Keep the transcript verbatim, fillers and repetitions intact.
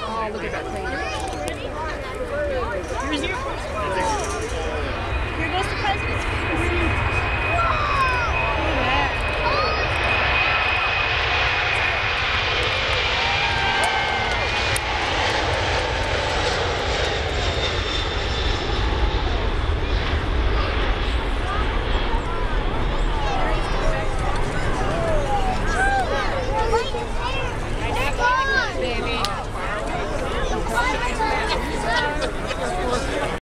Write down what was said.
Oh, look at that thing. Here's your. Here goes the president.